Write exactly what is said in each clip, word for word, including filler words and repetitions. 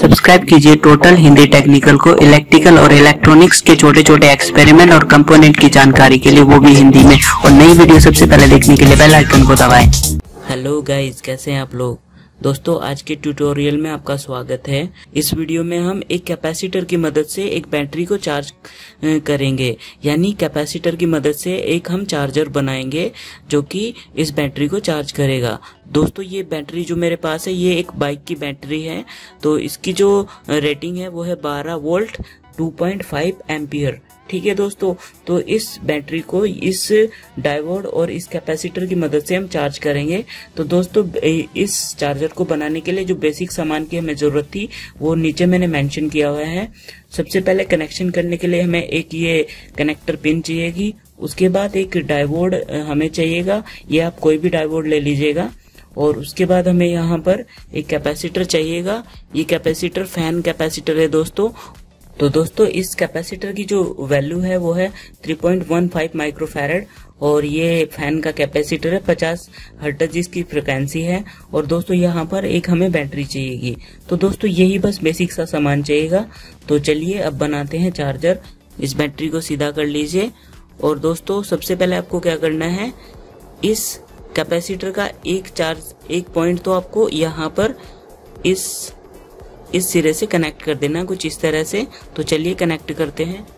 Subscribe कीजिए total Hindi technical को electrical और इलेक्ट्रॉनिक्स के छोटे छोटे एक्सपेरिमेंट और कंपोनेंट की जानकारी के लिए, वो भी हिंदी में। और नई वीडियो सबसे पहले देखने के लिए बेल आइकन को दबाएं। हेलो गाइस, कैसे हैं आप लोग। दोस्तों, आज के ट्यूटोरियल में आपका स्वागत है। इस वीडियो में हम एक कैपेसिटर की मदद से एक बैटरी को चार्ज करेंगे, यानी कैपेसिटर की मदद से एक हम चार्जर बनाएंगे जो कि इस बैटरी को चार्ज करेगा। दोस्तों, ये बैटरी जो मेरे पास है ये एक बाइक की बैटरी है, तो इसकी जो रेटिंग है वो है बारह volt two point five ampere. ठीक है दोस्तों, तो इस बैटरी को इस डायोड और इस कैपेसिटर की मदद से हम चार्ज करेंगे। तो दोस्तों, इस चार्जर को बनाने के लिए जो बेसिक सामान की हमें जरूरत थी वो नीचे मैंने मेंशन किया हुआ है। सबसे पहले कनेक्शन करने के लिए हमें एक ये कनेक्टर पिन चाहिएगी। उसके बाद एक डायोड हमें चाहिएगा, ये आप कोई भी डायोड ले लीजिएगा। और उसके बाद हमें यहाँ पर एक कैपेसिटर चाहिएगा। ये कैपेसिटर फैन कैपेसिटर है दोस्तों। तो दोस्तों, इस कैपेसिटर की जो वैल्यू है वो है three point one five microfarad और ये फैन का कैपेसिटर है पचास हर्ट्ज इसकी फ्रिक्वेंसी है। और दोस्तों, यहाँ पर एक हमें बैटरी चाहिएगी। तो दोस्तों, यही बस बेसिक सा सामान चाहिएगा। तो चलिए अब बनाते हैं चार्जर। इस बैटरी को सीधा कर लीजिए। और दोस्तों, सबसे पहले आपको क्या करना है, इस कैपेसिटर का एक चार्ज एक पॉइंट तो आपको यहाँ पर इस इस सिरे से कनेक्ट कर देना, कुछ इस तरह से। तो चलिए कनेक्ट करते हैं।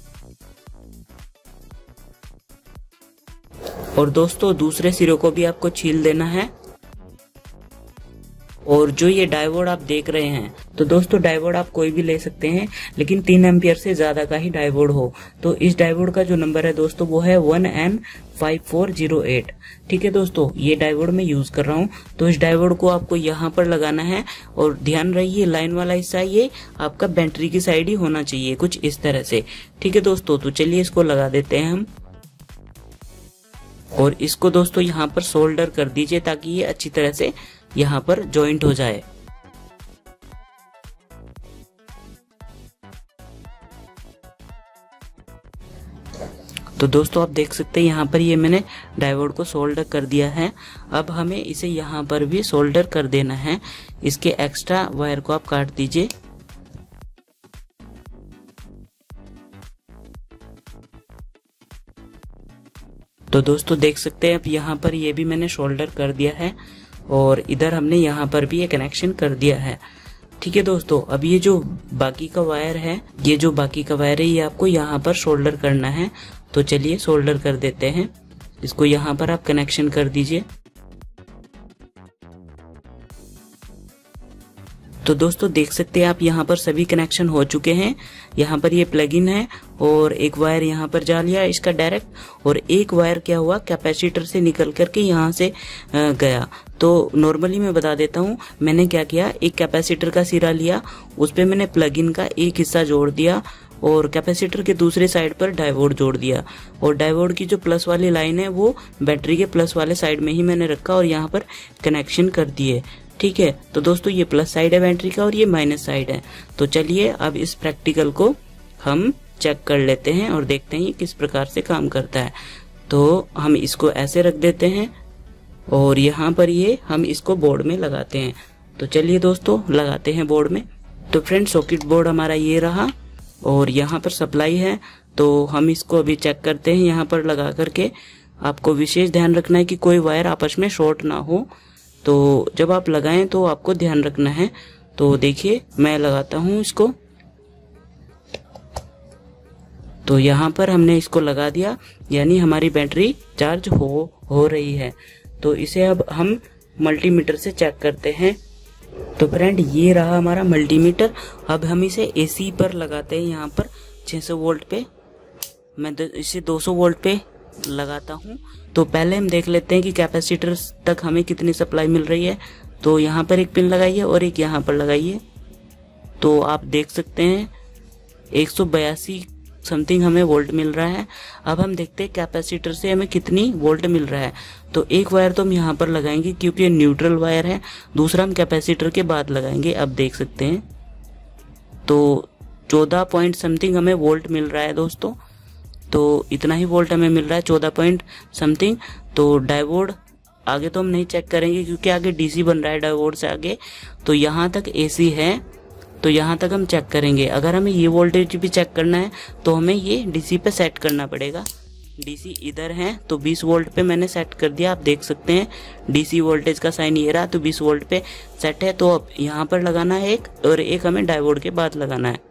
और दोस्तों, दूसरे सिरे को भी आपको छील देना है। और जो ये डायोड आप देख रहे हैं, तो दोस्तों डायोड आप कोई भी ले सकते हैं, लेकिन तीन एम्पियर से ज्यादा का ही डायोड हो। तो इस डायोड का जो नंबर है दोस्तों वो है one N five four zero eight. ठीक है दोस्तों, ये डायोड मैं यूज कर रहा हूँ। तो इस डायोड को आपको यहाँ पर लगाना है। और ध्यान रहिए, लाइन वाला हिस्सा ये आपका बैटरी की साइड ही होना चाहिए, कुछ इस तरह से। ठीक है दोस्तों, तो चलिए इसको लगा देते हैं हम। और इसको दोस्तों यहाँ पर सोल्डर कर दीजिए ताकि ये अच्छी तरह से यहाँ पर जॉइंट हो जाए। तो दोस्तों, आप देख सकते हैं यहाँ पर ये मैंने डायोड को सोल्डर कर दिया है। अब हमें इसे यहाँ पर भी सोल्डर कर देना है। इसके एक्स्ट्रा वायर को आप काट दीजिए। तो दोस्तों देख सकते हैं अब यहाँ पर ये भी मैंने सोल्डर कर दिया है और इधर हमने यहाँ पर भी ये कनेक्शन कर दिया है। ठीक है दोस्तों, अब ये जो बाकी का वायर है ये जो बाकी का वायर है ये आपको यहाँ पर सोल्डर करना है। तो चलिए सोल्डर कर देते हैं। इसको यहाँ पर आप कनेक्शन कर दीजिए। तो दोस्तों देख सकते हैं आप यहाँ पर सभी कनेक्शन हो चुके हैं। यहाँ पर ये प्लग इन है और एक वायर यहाँ पर जा लिया इसका डायरेक्ट, और एक वायर क्या हुआ कैपेसिटर से निकल करके यहाँ से गया। तो नॉर्मली मैं बता देता हूँ मैंने क्या किया, एक कैपेसिटर का सिरा लिया, उस पे मैंने प्लग इन का एक हिस्सा जोड़ दिया और कैपेसिटर के दूसरे साइड पर डायोड जोड़ दिया। और डायोड की जो प्लस वाली लाइन है वो बैटरी के प्लस वाले साइड में ही मैंने रखा और यहाँ पर कनेक्शन कर दिए। ठीक है, तो दोस्तों ये प्लस साइड है बैटरी का और ये माइनस साइड है। तो चलिए अब इस प्रैक्टिकल को हम चेक कर लेते हैं और देखते हैं ये किस प्रकार से काम करता है। तो हम इसको ऐसे रख देते हैं और यहाँ पर ये हम इसको बोर्ड में लगाते हैं। तो चलिए दोस्तों लगाते हैं बोर्ड में। तो फ्रेंड, सॉकेट बोर्ड हमारा ये रहा और यहाँ पर सप्लाई है। तो हम इसको अभी चेक करते हैं यहाँ पर लगा करके। आपको विशेष ध्यान रखना है कि कोई वायर आपस में शॉर्ट ना हो। तो जब आप लगाएं तो आपको ध्यान रखना है। तो देखिए मैं लगाता हूँ इसको। तो यहाँ पर हमने इसको लगा दिया, यानी हमारी बैटरी चार्ज हो हो रही है। तो इसे अब हम मल्टीमीटर से चेक करते हैं। तो फ्रेंड, ये रहा हमारा मल्टीमीटर। अब हम इसे एसी पर लगाते हैं। यहाँ पर छह सौ वोल्ट पे, मैं इसे दो सौ वोल्ट पे लगाता हूँ। तो पहले हम देख लेते हैं कि कैपेसिटर तक हमें कितनी सप्लाई मिल रही है। तो यहाँ पर एक पिन लगाइए और एक यहाँ पर लगाइए। तो आप देख सकते हैं एक सौ बयासी समथिंग हमें वोल्ट मिल रहा है। अब हम देखते हैं कैपेसिटर से हमें कितनी वोल्ट मिल रहा है। तो एक वायर तो हम यहाँ पर लगाएंगे क्योंकि ये न्यूट्रल वायर है, दूसरा हम कैपेसिटर के बाद लगाएंगे। अब देख सकते हैं तो चौदह पॉइंट समथिंग हमें वोल्ट मिल रहा है दोस्तों। तो इतना ही वोल्ट हमें मिल रहा है, चौदह पॉइंट समथिंग। तो डायोड आगे तो हम नहीं चेक करेंगे क्योंकि आगे डीसी बन रहा है डायोड से आगे। तो यहाँ तक एसी है। तो यहाँ तक हम चेक करेंगे। अगर हमें ये वोल्टेज भी चेक करना है तो हमें ये डीसी पे सेट करना पड़ेगा। डीसी इधर है तो बीस वोल्ट पे मैंने सेट कर दिया, आप देख सकते हैं डीसी वोल्टेज का साइन ये रहा, तो बीस वोल्ट पे सेट है। तो अब यहाँ पर लगाना है एक, और एक हमें डायोड के बाद लगाना है।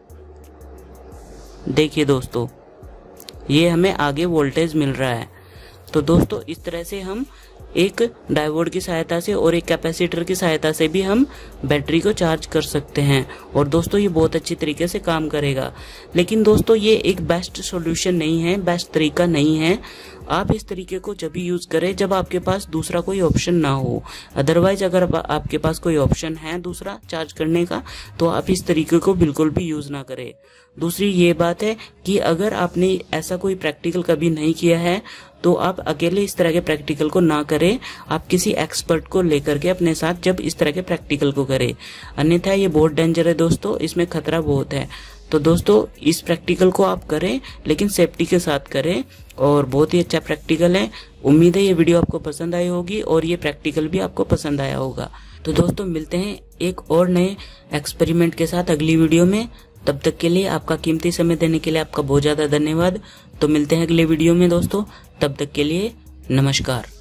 देखिए दोस्तों, ये हमें आगे वोल्टेज मिल रहा है। तो दोस्तों इस तरह से हम एक डायोड की सहायता से और एक कैपेसिटर की सहायता से भी हम बैटरी को चार्ज कर सकते हैं, और दोस्तों ये बहुत अच्छी तरीके से काम करेगा। लेकिन दोस्तों ये एक बेस्ट सॉल्यूशन नहीं है, बेस्ट तरीका नहीं है। आप इस तरीके को जब भी यूज़ करें जब आपके पास दूसरा कोई ऑप्शन ना हो। अदरवाइज अगर आपके पास कोई ऑप्शन है दूसरा चार्ज करने का तो आप इस तरीके को बिल्कुल भी यूज़ ना करें। दूसरी ये बात है कि अगर आपने ऐसा कोई प्रैक्टिकल कभी नहीं किया है तो आप अकेले इस तरह के प्रैक्टिकल को ना करें, आप किसी एक्सपर्ट को लेकर के अपने साथ जब इस तरह के प्रैक्टिकल को करें, अन्यथा ये बहुत डेंजर है दोस्तों, इसमें खतरा बहुत है। तो दोस्तों इस प्रैक्टिकल को आप करें लेकिन सेफ्टी के साथ करें, और बहुत ही अच्छा प्रैक्टिकल है। उम्मीद है ये वीडियो आपको पसंद आई होगी और ये प्रैक्टिकल भी आपको पसंद आया होगा। तो दोस्तों मिलते हैं एक और नए एक्सपेरिमेंट के साथ अगली वीडियो में। तब तक के लिए आपका कीमती समय देने के लिए आपका बहुत ज़्यादा धन्यवाद। तो मिलते हैं अगले वीडियो में दोस्तों, तब तक के लिए नमस्कार।